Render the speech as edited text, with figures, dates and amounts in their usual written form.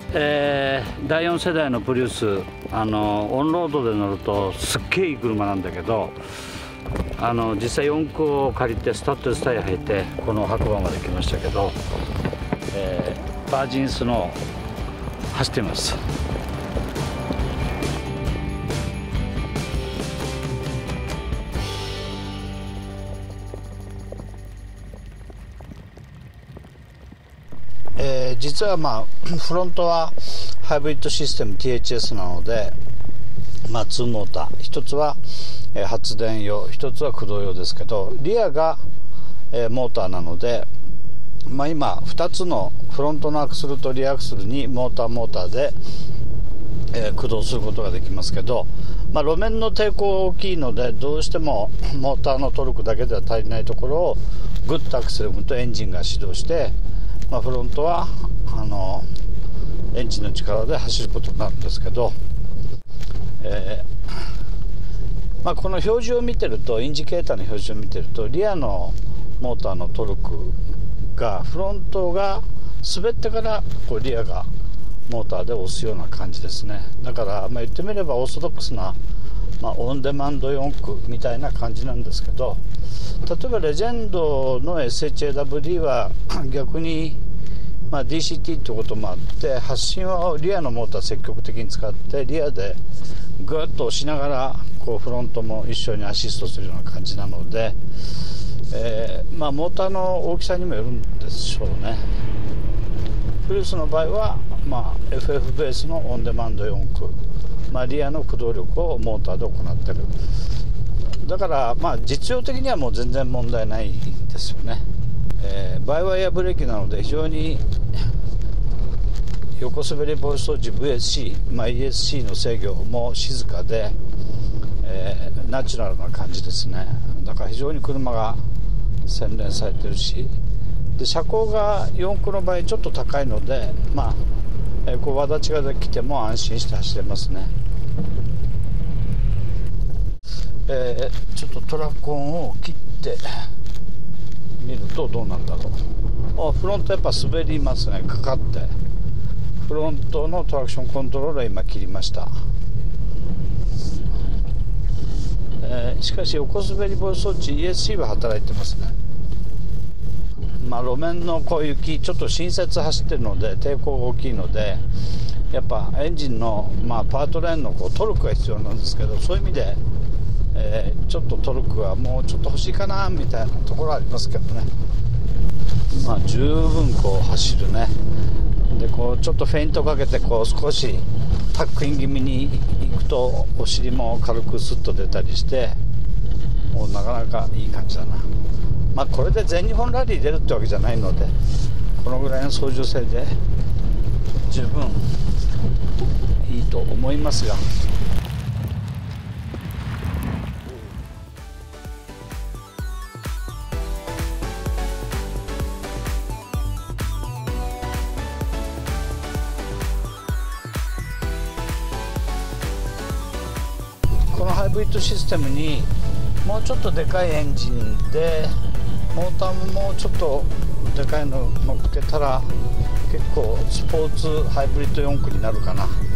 第4世代のプリウスオンロードで乗るとすっげえいい車なんだけど、実際4駆を借りてスタッドレスタイヤ履いてこの白馬まで来ましたけど、バージンスノー走っています。実はフロントはハイブリッドシステム THS なので、2モーター、一つは発電用、一つは駆動用ですけど、リアがモーターなので、今2つのフロントのアクスルとリアアクスルにモーターで駆動することができますけど、路面の抵抗が大きいのでどうしてもモーターのトルクだけでは足りないところをグッとアクセルを踏むとエンジンが始動して、フロントはエンジンの力で走ることになるんですけど、この表示を見てると、インジケーターの表示を見てると、リアのモーターのトルクがフロントが滑ってからリアがモーターで押すような感じですね。だから言ってみればオーソドックスな、オンデマンド4駆みたいな感じなんですけど、例えばレジェンドの SHAWD は逆に、DCT ってこともあって発進はリアのモーター積極的に使ってリアでグッと押しながらフロントも一緒にアシストするような感じなので、モーターの大きさにもよるんでしょうね。プリウスの場合は、FF ベースのオンデマンド4駆、リアの駆動力をモーターで行っている。だから実用的にはもう全然問題ないですよね。バイワイヤーブレーキなので非常に横滑り防止装置 VSC、ESC の制御も静かで、ナチュラルな感じですね。だから非常に車が洗練されてるし、で車高が4駆の場合ちょっと高いので、わだちができても安心して走れますね。ちょっとトラコンを切って見るとどうなんだろう。フロントやっぱ滑りますね。かかってフロントのトラクションコントロールは今切りました。しかし横滑り防止装置 ESC は働いてますね。路面の雪ちょっと新雪走ってるので抵抗が大きいので、やっぱエンジンの、パートレーンのトルクが必要なんですけど、そういう意味で、ちょっとトルクはもうちょっと欲しいかなみたいなところはありますけどね。十分走るね。でちょっとフェイントかけて少しタックイン気味に行くとお尻も軽くスッと出たりして、もうなかなかいい感じだな。これで全日本ラリー出るってわけじゃないので、このぐらいの操縦性で十分いいと思いますが、このハイブリッドシステムにもうちょっとでかいエンジンでモーターももうちょっとでかいの乗っけたら結構スポーツハイブリッド4駆になるかな。